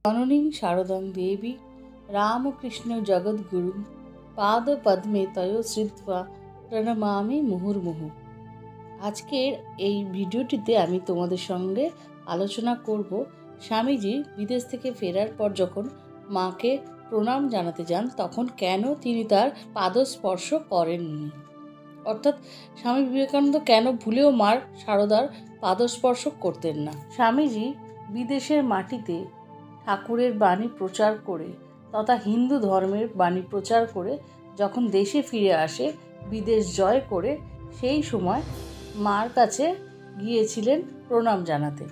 जननीं शारदां देवी रामकृष्ण जगद्गुरु पाद पद्मे तयो श्रित्वा প্রণমামি মুহুর্মুহু। আজকের এই ভিডিওটিতে আমি তোমাদের সঙ্গে আলোচনা করব স্বামীজি বিদেশ থেকে ফেরার পর যখন মাকে প্রণাম জানাতে যান তখন কেন তিনি তার পাদস্পর্শ করেননি, অর্থাৎ স্বামী বিবেকানন্দ কেন ভুলেও মার শারদার পাদস্পর্শ করতেন না। স্বামীজি বিদেশের মাটিতে ঠাকুরের বাণী প্রচার করে তথা হিন্দু ধর্মের বাণী প্রচার করে যখন দেশে ফিরে আসে বিদেশ জয় করে, সেই সময় মার কাছে গিয়েছিলেন প্রণাম জানাতে।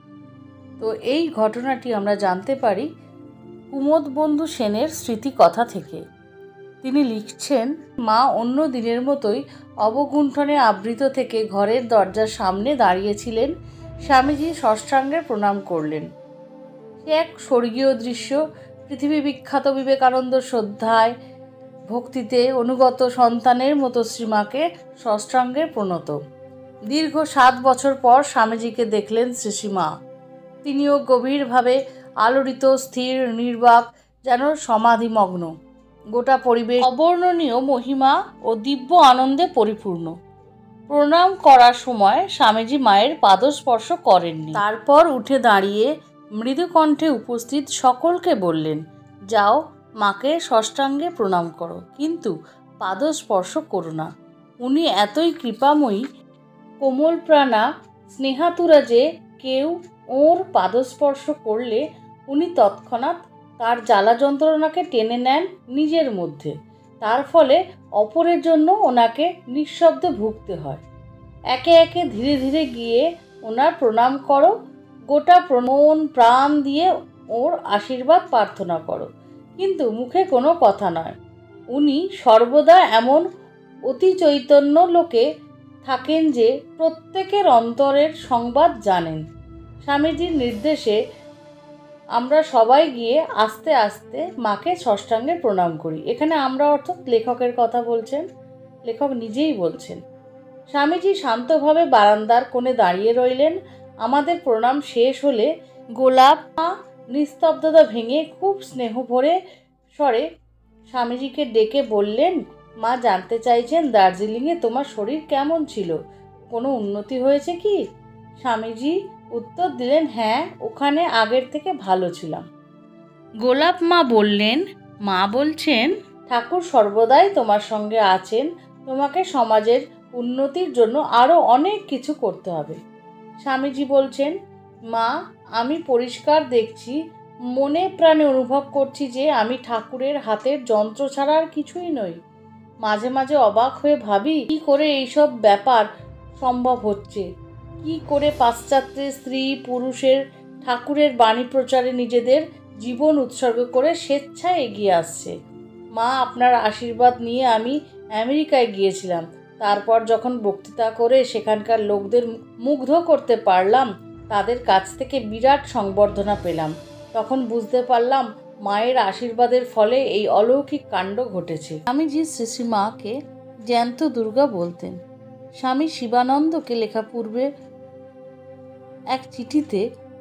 তো এই ঘটনাটি আমরা জানতে পারি কুমোদবন্ধু সেনের স্মৃতিকথা থেকে। তিনি লিখছেন, মা অন্য দিনের মতোই অবগুণ্ঠনে আবৃত থেকে ঘরের দরজার সামনে দাঁড়িয়েছিলেন। স্বামীজি সাষ্টাঙ্গে প্রণাম করলেন। সে এক স্বর্গীয় দৃশ্য। পৃথিবী বিখ্যাত বিবেকানন্দ শ্রদ্ধায় ভক্তিতে অনুগত সন্তানের মতো শ্রীমাকে সাষ্টাঙ্গে প্রণত। দীর্ঘ 7 বছর পর স্বামীজিকে দেখলেন শ্রীমা। তিনিও গভীরভাবে আলোড়িত, স্থির, নির্বাক, যেন সমাধিমগ্ন। গোটা পরিবেশ অবর্ণনীয় মহিমা ও দিব্য আনন্দে পরিপূর্ণ। প্রণাম করার সময় স্বামীজি মায়ের পাদস্পর্শ করেননি। তারপর উঠে দাঁড়িয়ে মৃদু কণ্ঠে উপস্থিত সকলকে বললেন, যাও মাকে সাষ্টাঙ্গে প্রণাম করো, কিন্তু পাদস্পর্শ করো না। উনি এতই কৃপাময়ী, কোমল প্রাণা, স্নেহাতুরা যে কেউ ওর পাদস্পর্শ করলে উনি তৎক্ষণাৎ তার জ্বালা যন্ত্রণাকে টেনে নেন নিজের মধ্যে। তার ফলে অপরের জন্য ওনাকে নিঃশব্দে ভুগতে হয়। একে একে ধীরে ধীরে গিয়ে ওনার প্রণাম করো, গোটা মন প্রাণ দিয়ে ওর আশীর্বাদ প্রার্থনা করো, কিন্তু মুখে কোনো কথা নয়। উনি সর্বদা এমন অতি চৈতন্য লোকে থাকেন যে প্রত্যেকের অন্তরের সংবাদ জানেন। স্বামীজির নির্দেশে আমরা সবাই গিয়ে আস্তে আস্তে মাকে সাষ্টাঙ্গে প্রণাম করি। এখানে আমরা অর্থাৎ লেখকের কথা বলছেন, লেখক নিজেই বলছেন। স্বামীজি শান্তভাবে বারান্দার কোণে দাঁড়িয়ে রইলেন। আমাদের প্রণাম শেষ হলে গোলাপ মা নিস্তব্ধতা ভেঙে খুব স্নেহ ভরে স্বরে স্বামীজিকে ডেকে বললেন, মা জানতে চাইছেন দার্জিলিংয়ে তোমার শরীর কেমন ছিল, কোনো উন্নতি হয়েছে কি? স্বামীজি উত্তর দিলেন, হ্যাঁ, ওখানে আগের থেকে ভালো ছিলাম। গোলাপ মা বললেন, মা বলছেন ঠাকুর সর্বদাই তোমার সঙ্গে আছেন, তোমাকে সমাজের উন্নতির জন্য আরও অনেক কিছু করতে হবে। স্বামীজি বলছেন, মা আমি পরিষ্কার দেখছি, মনে প্রাণে অনুভব করছি যে আমি ঠাকুরের হাতের যন্ত্র ছাড়া আর কিছুই নই। মাঝে মাঝে অবাক হয়ে ভাবি, কি করে এইসব ব্যাপার সম্ভব হচ্ছে, কি করে পাশ্চাত্যের স্ত্রী পুরুষের ঠাকুরের বাণী প্রচারে নিজেদের জীবন উৎসর্গ করে স্বেচ্ছায় এগিয়ে আসছে। মা আপনার আশীর্বাদ নিয়ে আমি আমেরিকায় গিয়েছিলাম। তারপর যখন বক্তৃতা করে সেখানকার লোকদের মুগ্ধ করতে পারলাম, তাদের কাছ থেকে বিরাট সংবর্ধনা পেলাম, তখন বুঝতে পারলাম মায়ের আশীর্বাদের ফলে এই অলৌকিক কাণ্ড ঘটেছে। স্বামীজি শ্রীমাকে জ্যান্ত দুর্গা বলতেন। স্বামী শিবানন্দকে লেখা পূর্বে এক চিঠিতে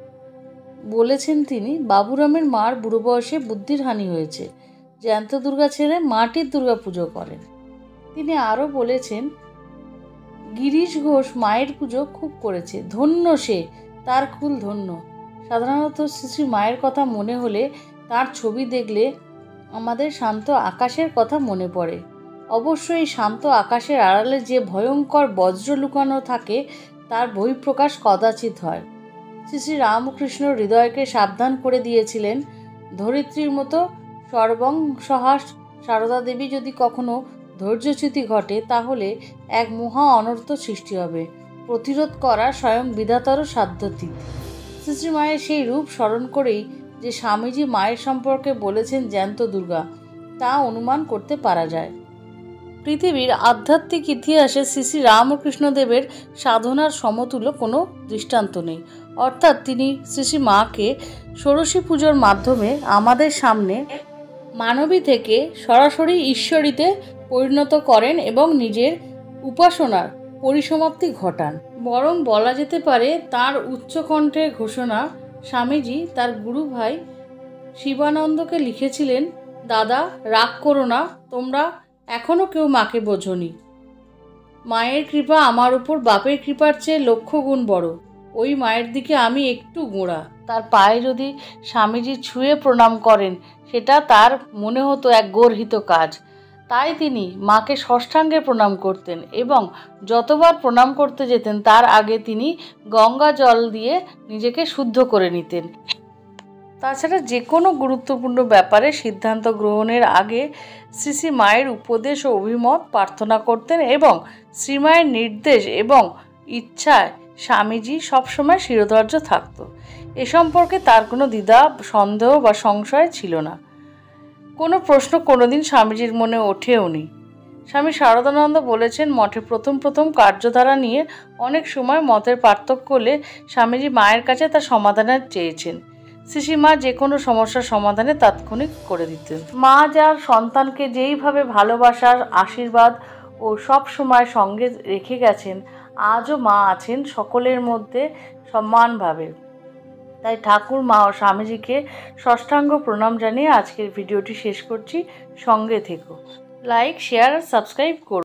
বলেছেন তিনি, বাবুরামের মার বুড়ো বয়সে বুদ্ধির হানি হয়েছে, জ্যান্ত দুর্গা ছেড়ে মাটির দুর্গা পুজো করেন। তিনি আরও বলেছেন, গিরিশ ঘোষ মায়ের পুজো খুব করেছে, ধন্য সে, তার কুল ধন্য। সাধারণত শ্রী মায়ের কথা মনে হলে, তার ছবি দেখলে আমাদের শান্ত আকাশের কথা মনে পড়ে। অবশ্যই শান্ত আকাশের আড়ালে যে ভয়ঙ্কর বজ্র লুকানো থাকে তার বহিঃপ্রকাশ কদাচিৎ হয়। শ্রী রামকৃষ্ণ হৃদয়কে সাবধান করে দিয়েছিলেন, ধরিত্রীর মতো সর্বংসহা সারদা দেবী যদি কখনো ধৈর্যচ্যুতি ঘটে তাহলে এক মহা অনর্থ সৃষ্টি হবে, প্রতিরোধ করা স্বয়ং বিধাতারও সাধ্যাতীত। শ্রী মায়ের সেই রূপ স্মরণ করেই যে স্বামীজি মায়ের সম্পর্কে বলেছেন জ্যান্ত দুর্গা, তা অনুমান করতে পারা যায়। পৃথিবীর আধ্যাত্মিক ইতিহাসে শ্রী রামকৃষ্ণদেবের সাধনার সমতুল্য কোনো দৃষ্টান্ত নেই। অর্থাৎ তিনি শ্রী মাকে ষোড়শী পুজোর মাধ্যমে আমাদের সামনে মানবী থেকে সরাসরি ঈশ্বরীতে পরিণত করেন এবং নিজের উপাসনার পরিসমাপ্তি ঘটান। বরং বলা যেতে পারে তার উচ্চকণ্ঠে ঘোষণা স্বামীজি তার গুরু ভাই শিবানন্দকে লিখেছিলেন, দাদা রাগ করো না, তোমরা এখনও কেউ মাকে বোঝোনি। মায়ের কৃপা আমার উপর বাপের কৃপার চেয়ে লক্ষ গুণ বড়। ওই মায়ের দিকে আমি একটু গোঁড়া। তার পায়ে যদি স্বামীজি ছুঁয়ে প্রণাম করেন সেটা তার মনে হতো এক গর্হিত কাজ। তাই তিনি মাকে ষষ্ঠাঙ্গে প্রণাম করতেন এবং যতবার প্রণাম করতে যেতেন তার আগে তিনি গঙ্গা জল দিয়ে নিজেকে শুদ্ধ করে নিতেন। তাছাড়া যে কোনো গুরুত্বপূর্ণ ব্যাপারে সিদ্ধান্ত গ্রহণের আগে শ্রী মায়ের উপদেশ ও অভিমত প্রার্থনা করতেন এবং শ্রীমায়ের নির্দেশ এবং ইচ্ছায় স্বামীজি সবসময় শিরোধার্য থাকত। এ সম্পর্কে তার কোনো দ্বিধা, সন্দেহ বা সংশয় ছিল না। কোনো প্রশ্ন কোনোদিন স্বামীজির মনে ওঠেওনি। স্বামী শারদানন্দ বলেছেন, মঠে প্রথম কার্যধারা নিয়ে অনেক সময় মতের পার্থক্য হলে স্বামীজি মায়ের কাছে তার সমাধানের চেয়েছেন। মা যে কোনো সমস্যার সমাধানে তাৎক্ষণিক করে দিতেন। মা যার সন্তানকে যেইভাবে ভালোবাসার আশীর্বাদ ও সব সময় সঙ্গে রেখে গেছেন, আজও মা আছেন সকলের মধ্যে সমানভাবে। তাই ঠাকুর মা ও স্বামীজিকে ষষ্ঠাঙ্গ প্রণাম জানিয়ে আজকের ভিডিওটি শেষ করছি। সঙ্গে থেকো। লাইক, শেয়ার আর সাবস্ক্রাইব করুন।